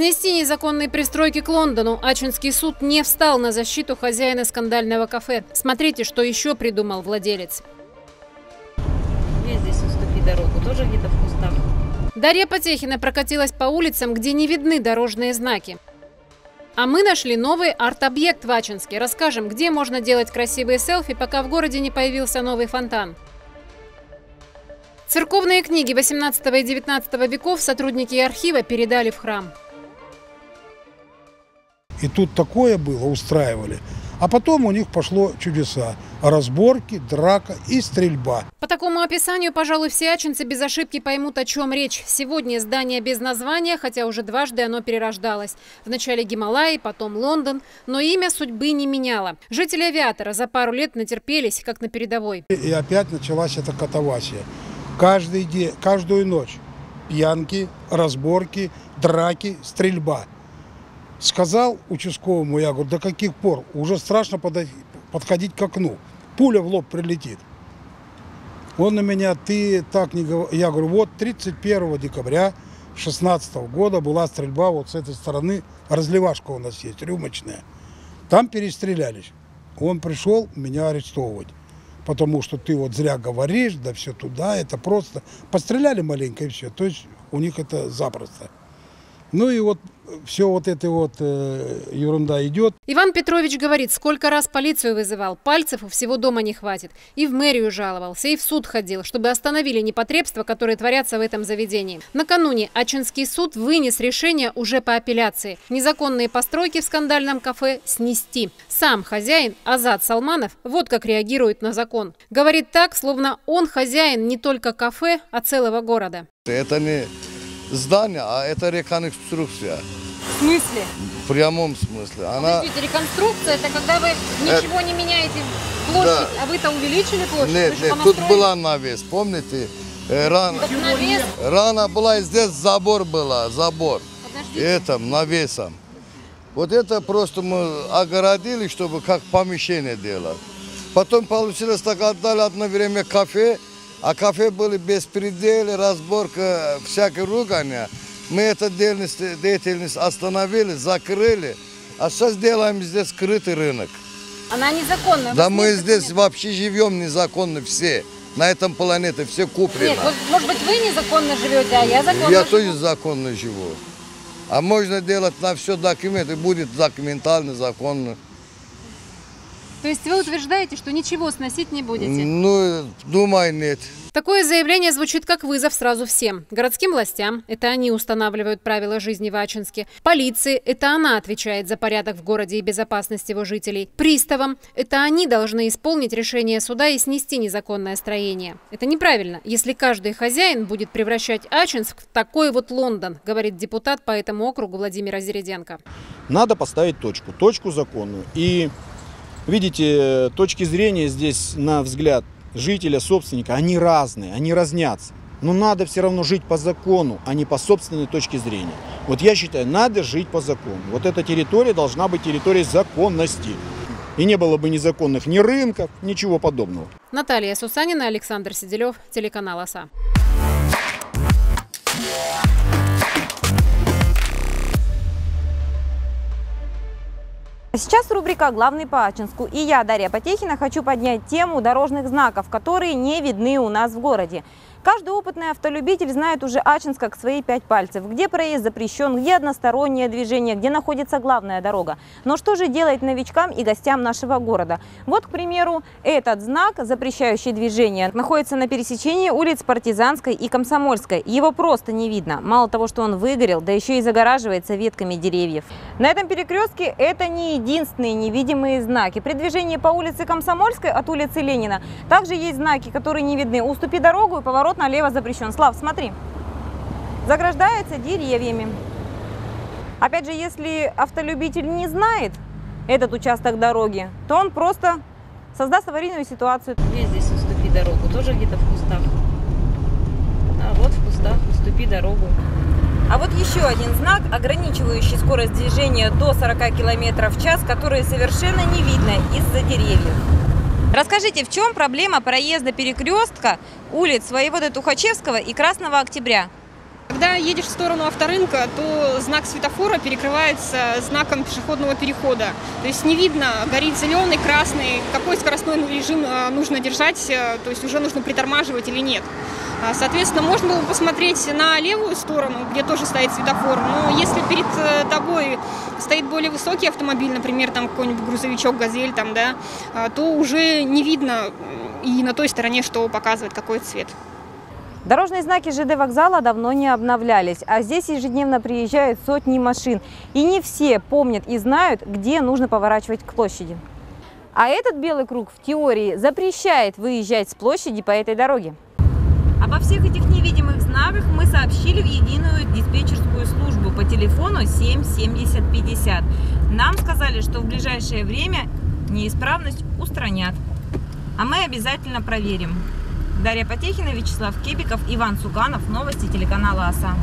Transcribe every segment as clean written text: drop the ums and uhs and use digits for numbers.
Снести незаконные пристройки к Лондону. Ачинский суд не встал на защиту хозяина скандального кафе. Смотрите, что еще придумал владелец. Где здесь уступи дорогу? Тоже где-то в кустах? Дарья Потехина прокатилась по улицам, где не видны дорожные знаки. А мы нашли новый арт-объект в Ачинске. Расскажем, где можно делать красивые селфи, пока в городе не появился новый фонтан. Церковные книги 18 и 19 веков сотрудники архива передали в храм. И тут такое было, устраивали. А потом у них пошло чудеса. Разборки, драка и стрельба. По такому описанию, пожалуй, все ачинцы без ошибки поймут, о чем речь. Сегодня здание без названия, хотя уже дважды оно перерождалось. Вначале Гималаи, потом Лондон. Но имя судьбы не меняло. Жители Авиатора за пару лет натерпелись, как на передовой. И опять началась эта катавасия. Каждый день, каждую ночь пьянки, разборки, драки, стрельба. Сказал участковому, я говорю, до каких пор? Уже страшно подходить к окну. Пуля в лоб прилетит. Он на меня, ты так не говори. Я говорю, вот 31 декабря 2016 года была стрельба вот с этой стороны. Разливашка у нас есть, рюмочная. Там перестрелялись. Он пришел меня арестовывать. Потому что ты вот зря говоришь, да все туда, это просто. Постреляли маленько и все. То есть у них это запросто. Ну и вот все вот эта вот ерунда идет. Иван Петрович говорит, сколько раз полицию вызывал, пальцев у всего дома не хватит. И в мэрию жаловался, и в суд ходил, чтобы остановили непотребства, которые творятся в этом заведении. Накануне Ачинский суд вынес решение уже по апелляции. Незаконные постройки в скандальном кафе снести. Сам хозяин Азат Салманов вот как реагирует на закон. Говорит так, словно он хозяин не только кафе, а целого города. Это не здание, а это реконструкция. В смысле? В прямом смысле. Подождите, реконструкция – это когда вы ничего не меняете площадь, да. А вы-то увеличили площадь? Нет, тут была навес, помните? Рано была, здесь забор была, забор. Подождите. Это навесом. Вот это просто мы огородили, чтобы как помещение делать. Потом получилось так, отдали одно время кафе, а кафе были беспредельы, разборка, всякое ругание. Мы эту деятельность остановили, закрыли, а сейчас делаем здесь скрытый рынок. Она незаконная. Да мы здесь вообще живем незаконно все. На этом планете все куплено. Нет, вот, может быть, вы незаконно живете, а я законно Я живу. тоже законно живу. А можно делать на все документы, будет документально, законно. То есть вы утверждаете, что ничего сносить не будете? Ну, думаю, нет. Такое заявление звучит как вызов сразу всем. Городским властям – это они устанавливают правила жизни в Ачинске. Полиции – это она отвечает за порядок в городе и безопасность его жителей. Приставам – это они должны исполнить решение суда и снести незаконное строение. Это неправильно, если каждый хозяин будет превращать Ачинск в такой вот Лондон, говорит депутат по этому округу Владимир Озереденко. Надо поставить точку законную. И видите, точки зрения здесь, на взгляд жителя, собственника, они разные, они разнятся. Но надо все равно жить по закону, а не по собственной точке зрения. Вот я считаю, надо жить по закону. Вот эта территория должна быть территорией законности. И не было бы незаконных ни рынков, ничего подобного. Наталья Сусанина, Александр Сиделев, телеканал ОСА. Сейчас рубрика «Главный по Ачинску». И я, Дарья Потехина, хочу поднять тему дорожных знаков, которые не видны у нас в городе. Каждый опытный автолюбитель знает уже Ачинск как свои 5 пальцев. Где проезд запрещен, где одностороннее движение, где находится главная дорога. Но что же делать новичкам и гостям нашего города? Вот, к примеру, этот знак, запрещающий движение, находится на пересечении улиц Партизанской и Комсомольской. Его просто не видно. Мало того, что он выгорел, да еще и загораживается ветками деревьев. На этом перекрестке это не единственные невидимые знаки. При движении по улице Комсомольской от улицы Ленина также есть знаки, которые не видны. Уступи дорогу и поворот налево запрещен. Слав, смотри. Заграждается деревьями. Опять же, если автолюбитель не знает этот участок дороги, то он просто создаст аварийную ситуацию. Где здесь уступи дорогу? Тоже где-то в кустах? А вот в кустах уступи дорогу. А вот еще один знак, ограничивающий скорость движения до 40 км в час, который совершенно не видно из-за деревьев. Расскажите, в чем проблема проезда перекрестка улиц воеводы Тухачевского и Красного Октября? Когда едешь в сторону авторынка, то знак светофора перекрывается знаком пешеходного перехода. То есть не видно, горит зеленый, красный, какой скоростной режим нужно держать, то есть уже нужно притормаживать или нет. Соответственно, можно было посмотреть на левую сторону, где тоже стоит светофор, но если перед тобой стоит более высокий автомобиль, например, там какой-нибудь грузовичок, газель, там, да, то уже не видно и на той стороне, что показывает какой цвет. Дорожные знаки ЖД вокзала давно не обновлялись, а здесь ежедневно приезжают сотни машин. И не все помнят и знают, где нужно поворачивать к площади. А этот белый круг в теории запрещает выезжать с площади по этой дороге. Обо всех этих невидимых знаках мы сообщили в единую диспетчерскую службу по телефону 77050. Нам сказали, что в ближайшее время неисправность устранят. А мы обязательно проверим. Дарья Потехина, Вячеслав Кебиков, Иван Цуганов. Новости телеканала АСА.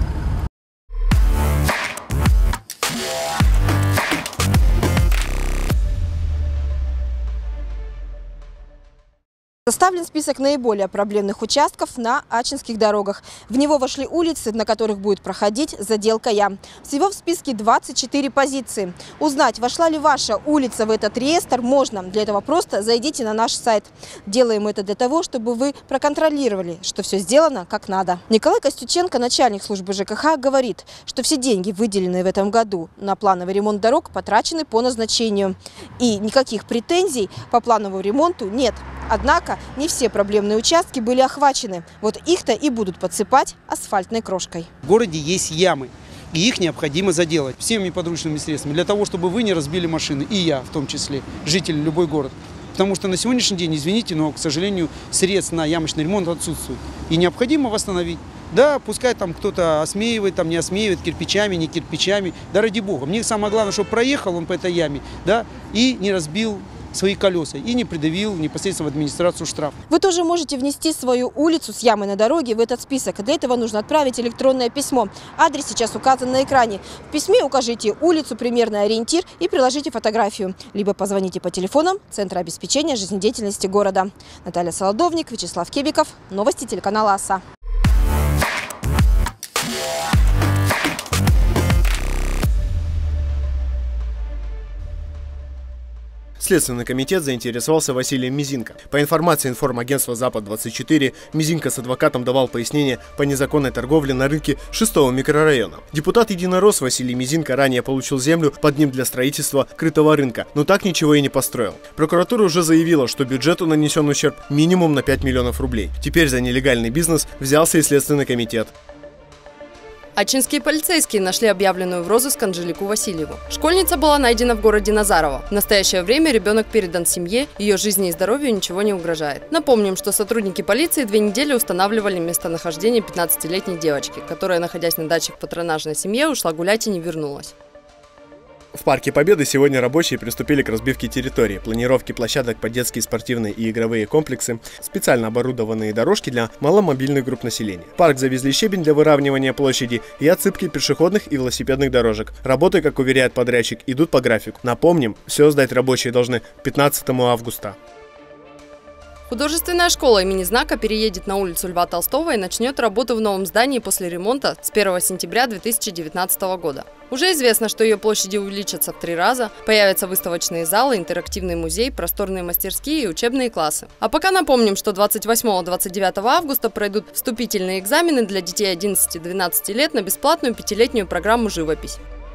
Составлен список наиболее проблемных участков на ачинских дорогах. В него вошли улицы, на которых будет проходить заделка ям. Всего в списке 24 позиции. Узнать, вошла ли ваша улица в этот реестр, можно. Для этого просто зайдите на наш сайт. Делаем это для того, чтобы вы проконтролировали, что все сделано как надо. Николай Костюченко, начальник службы ЖКХ, говорит, что все деньги, выделенные в этом году на плановый ремонт дорог, потрачены по назначению. И никаких претензий по плановому ремонту нет. Однако не все проблемные участки были охвачены. Вот их-то и будут подсыпать асфальтной крошкой. В городе есть ямы, и их необходимо заделать всеми подручными средствами, для того, чтобы вы не разбили машины, и я в том числе, жители любой город. Потому что на сегодняшний день, извините, но, к сожалению, средств на ямочный ремонт отсутствует. И необходимо восстановить. Да, пускай там кто-то осмеивает, там не осмеивает, кирпичами, не кирпичами. Да ради бога. Мне самое главное, чтобы проехал он по этой яме, да, и не разбил свои колеса и не придавил непосредственно в администрацию штраф. Вы тоже можете внести свою улицу с ямой на дороге в этот список. Для этого нужно отправить электронное письмо. Адрес сейчас указан на экране. В письме укажите улицу, примерный ориентир и приложите фотографию. Либо позвоните по телефонам Центра обеспечения жизнедеятельности города. Наталья Солодовник, Вячеслав Кебиков. Новости телеканала АСА. Следственный комитет заинтересовался Василием Мизинко. По информации информагентства «Запад-24», Мизинко с адвокатом давал пояснения по незаконной торговле на рынке 6-го микрорайона. Депутат-единорос Василий Мизинко ранее получил землю под ним для строительства крытого рынка, но так ничего и не построил. Прокуратура уже заявила, что бюджету нанесен ущерб минимум на 5 миллионов рублей. Теперь за нелегальный бизнес взялся и Следственный комитет. Ачинские полицейские нашли объявленную в розыск Анжелику Васильеву. Школьница была найдена в городе Назарово. В настоящее время ребенок передан семье, ее жизни и здоровью ничего не угрожает. Напомним, что сотрудники полиции 2 недели устанавливали местонахождение 15-летней девочки, которая, находясь на даче в патронажной семье, ушла гулять и не вернулась. В Парке Победы сегодня рабочие приступили к разбивке территории, планировке площадок под детские спортивные и игровые комплексы, специально оборудованные дорожки для маломобильных групп населения. В парк завезли щебень для выравнивания площади и отсыпки пешеходных и велосипедных дорожек. Работы, как уверяет подрядчик, идут по графику. Напомним, все сдать рабочие должны 15 августа. Художественная школа имени Знака переедет на улицу Льва Толстого и начнет работу в новом здании после ремонта с 1 сентября 2019 года. Уже известно, что ее площади увеличатся в 3 раза, появятся выставочные залы, интерактивный музей, просторные мастерские и учебные классы. А пока напомним, что 28-29 августа пройдут вступительные экзамены для детей 11-12 лет на бесплатную 5-летнюю программу «Живопись».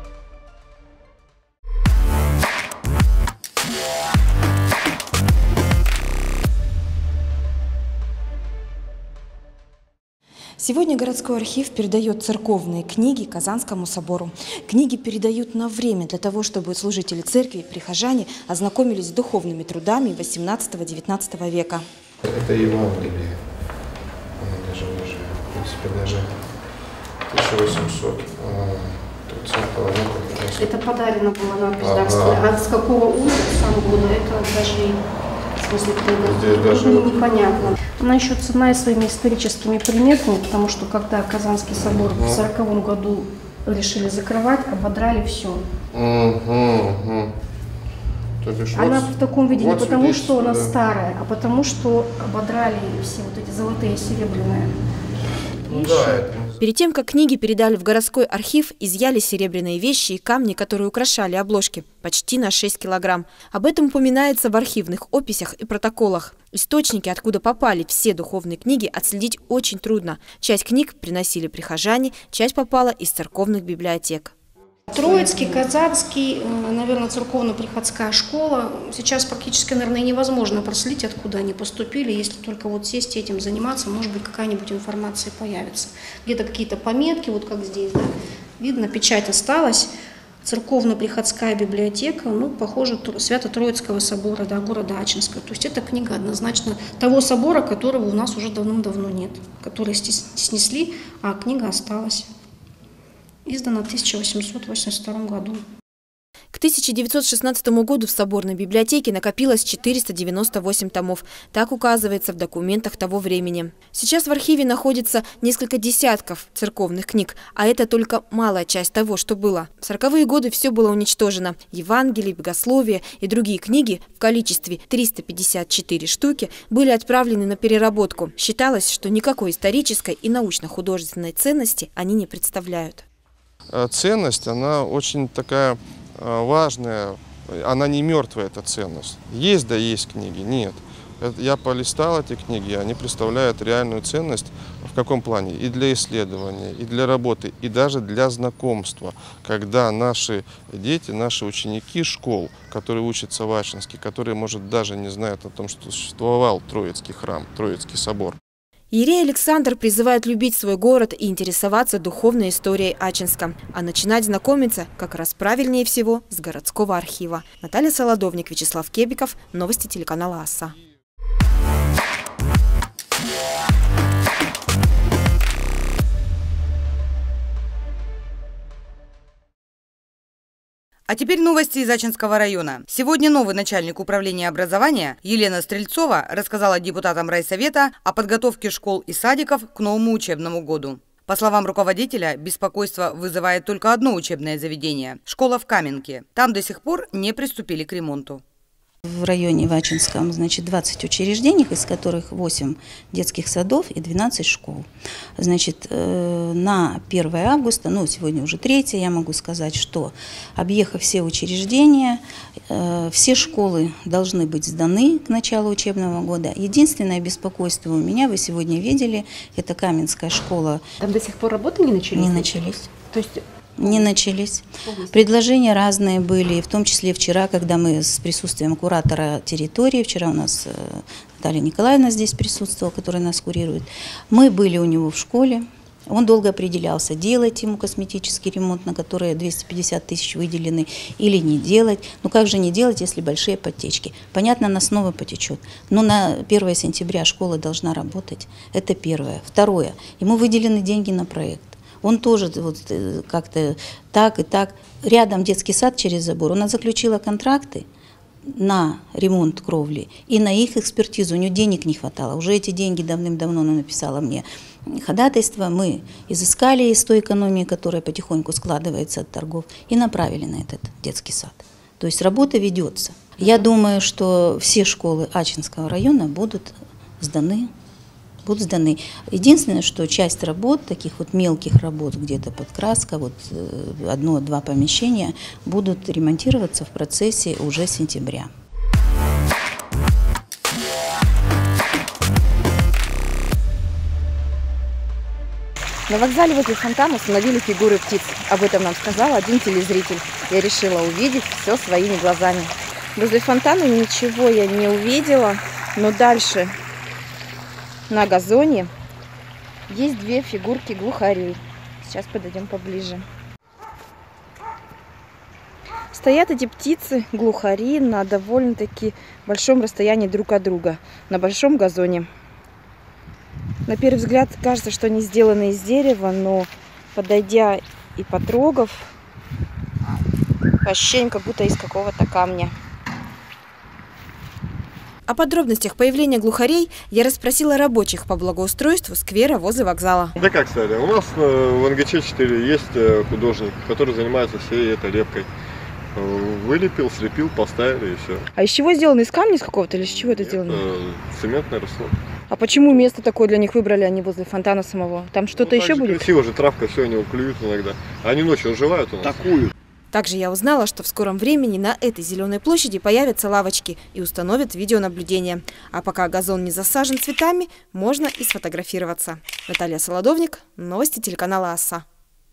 Сегодня городской архив передает церковные книги Казанскому собору. Книги передают на время для того, чтобы служители церкви и прихожане ознакомились с духовными трудами 18-19 века. Это Евангелие, оно даже уже, в принципе, даже 1830 года. Это подарено было надпись, а с какого сам года, это даже... Здесь даже непонятно. Она еще ценная своими историческими приметами, потому что когда Казанский собор в 1940 году решили закрывать, ободрали все. Она в таком виде не потому, что она старая, а потому, что ободрали все вот эти золотые и серебряные. Ну да, это Перед тем, как книги передали в городской архив, изъяли серебряные вещи и камни, которые украшали обложки, почти на 6 килограмм. Об этом упоминается в архивных описях и протоколах. Источники, откуда попали все духовные книги, отследить очень трудно. Часть книг приносили прихожане, часть попала из церковных библиотек. Троицкий, Казанский, наверное, церковно-приходская школа. Сейчас практически, наверное, невозможно проследить, откуда они поступили. Если только вот сесть и этим заниматься, может быть, какая-нибудь информация появится. Где-то какие-то пометки, вот как здесь, да, видно, печать осталась. Церковно-приходская библиотека, ну, похоже, Свято-Троицкого собора, да, города Ачинска. То есть это книга однозначно того собора, которого у нас уже давным-давно нет, который снесли, а книга осталась. Издана в 1882 году. К 1916 году в соборной библиотеке накопилось 498 томов. Так указывается в документах того времени. Сейчас в архиве находится несколько десятков церковных книг, а это только малая часть того, что было. В 40-е годы все было уничтожено. Евангелие, богословие и другие книги в количестве 354 штуки были отправлены на переработку. Считалось, что никакой исторической и научно-художественной ценности они не представляют. Ценность, она очень такая важная, она не мертвая, эта ценность. Есть, да есть книги, нет. Я полистал эти книги, они представляют реальную ценность в каком плане? И для исследования, и для работы, и даже для знакомства. Когда наши дети, наши ученики школ, которые учатся в Ачинске, которые, может, даже не знают о том, что существовал Троицкий храм, Троицкий собор. Иерей Александр призывает любить свой город и интересоваться духовной историей Ачинска. А начинать знакомиться как раз правильнее всего с городского архива. Наталья Солодовник, Вячеслав Кебиков. Новости телеканала АСА. А теперь новости из Ачинского района. Сегодня новый начальник управления образования Елена Стрельцова рассказала депутатам райсовета о подготовке школ и садиков к новому учебному году. По словам руководителя, беспокойство вызывает только одно учебное заведение – школа в Каменке. Там до сих пор не приступили к ремонту. В районе Ачинском, значит, 20 учреждений, из которых 8 детских садов и 12 школ. Значит, на 1 августа, ну, сегодня уже 3, я могу сказать, что, объехав все учреждения, все школы должны быть сданы к началу учебного года. Единственное беспокойство у меня, вы сегодня видели, это Каменская школа. Там до сих пор работы не начались? Не начались. То есть... Не начались. Предложения разные были, в том числе вчера, когда мы с присутствием куратора территории, вчера у нас Наталья Николаевна здесь присутствовала, которая нас курирует, мы были у него в школе, он долго определялся, делать ему косметический ремонт, на который 250 тысяч выделены, или не делать. Ну как же не делать, если большие подтечки? Понятно, она снова потечет, но на 1 сентября школа должна работать, это первое. Второе, ему выделены деньги на проект. Он тоже вот как-то так и так. Рядом детский сад через забор. У нас заключила контракты на ремонт кровли и на их экспертизу. У нее денег не хватало. Уже эти деньги давным-давно она написала мне ходатайство. Мы изыскали из той экономии, которая потихоньку складывается от торгов, и направили на этот детский сад. То есть работа ведется. Я думаю, что все школы Ачинского района будут сданы. Единственное, что часть работ, таких вот мелких работ, где-то подкраска, вот 1-2 помещения, будут ремонтироваться в процессе уже сентября. На вокзале возле фонтана установили фигуры птиц. Об этом нам сказал один телезритель. Я решила увидеть все своими глазами. Возле фонтана ничего я не увидела, но дальше... На газоне есть 2 фигурки глухарей. Сейчас подойдем поближе. Стоят эти птицы, глухари, на довольно-таки большом расстоянии друг от друга, на большом газоне. На первый взгляд кажется, что они сделаны из дерева, но подойдя и потрогав, по ощущениям, как будто из какого-то камня. О подробностях появления глухарей я расспросила рабочих по благоустройству сквера возле вокзала. Да как сказали, у нас в НГЧ-4 есть художник, который занимается всей этой лепкой. Вылепил, слепил, поставили и все. А из чего сделано? Из камня из какого-то или из чего это сделано? Цементный раствор. А почему место такое для них выбрали, а не возле фонтана самого? Там что-то еще будет? Красиво же, травка, все, они клюют иногда. А они ночью оживают у нас. Такую. Также я узнала, что в скором времени на этой зеленой площади появятся лавочки и установят видеонаблюдение. А пока газон не засажен цветами, можно и сфотографироваться. Наталья Солодовник, новости телеканала АСА.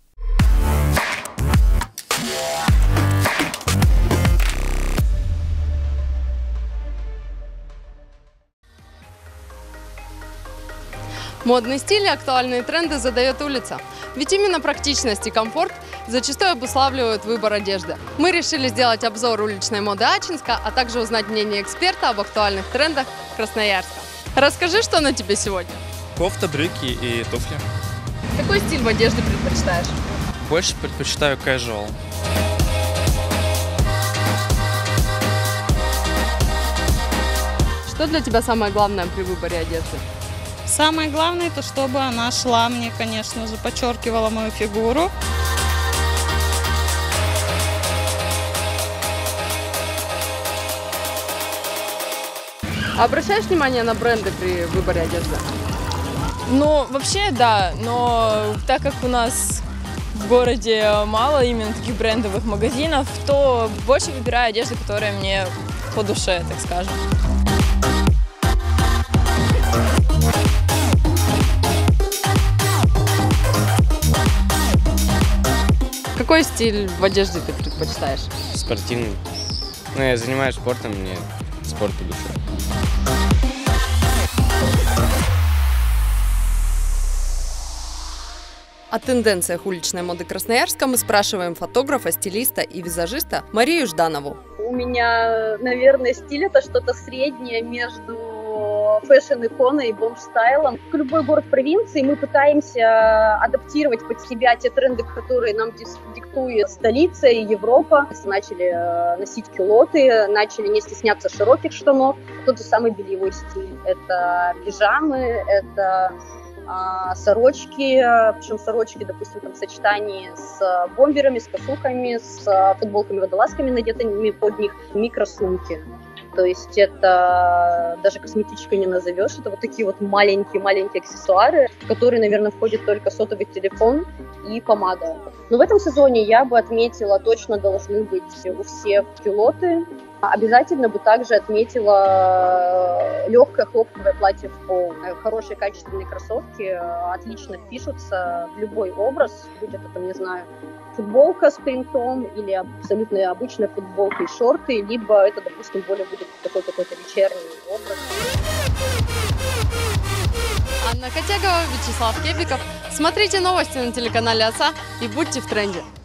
Модный стиль и актуальные тренды задает улица. Ведь именно практичность и комфорт зачастую обуславливают выбор одежды. Мы решили сделать обзор уличной моды Ачинска, а также узнать мнение эксперта об актуальных трендах Красноярска. Расскажи, что на тебе сегодня? Кофта, брюки и туфли. Какой стиль в одежде предпочитаешь? Больше предпочитаю casual. Что для тебя самое главное при выборе одежды? Самое главное, это чтобы она шла мне, конечно же, подчеркивала мою фигуру. Обращаешь внимание на бренды при выборе одежды? Ну, вообще, да, но так как у нас в городе мало именно таких брендовых магазинов, то больше выбираю одежду, которая мне по душе, так скажем. Какой стиль в одежде ты предпочитаешь? Спортивный. Ну, я занимаюсь спортом, мне спорт по душе. О тенденциях уличной моды Красноярска мы спрашиваем фотографа, стилиста и визажиста Марию Жданову. У меня, наверное, стиль это что-то среднее между фэшн-иконой и бомж-стайлом. Любой город провинции мы пытаемся адаптировать под себя те тренды, которые нам диктует столица и Европа. Начали носить кюлоты, начали не стесняться широких штанов. Тот же самый бельевой стиль. Это пижамы, это сорочки, причем сорочки, допустим, там, в сочетании с бомберами, с косухами, с футболками-водолазками, надетыми под них, микросумки. То есть это даже косметичкой не назовешь, это вот такие вот маленькие-маленькие аксессуары, в которые, наверное, входит только сотовый телефон и помада. Но в этом сезоне я бы отметила, точно должны быть у всех кюлоты. Обязательно бы также отметила легкое хлопковое платье в пол. Хорошие качественные кроссовки отлично впишутся в любой образ, будь это, там, не знаю, футболка с принтом или абсолютно обычная футболка и шорты, либо это, допустим, более будет такой какой-то вечерний образ. Анна Котягова, Вячеслав Кебиков. Смотрите новости на телеканале АСА и будьте в тренде.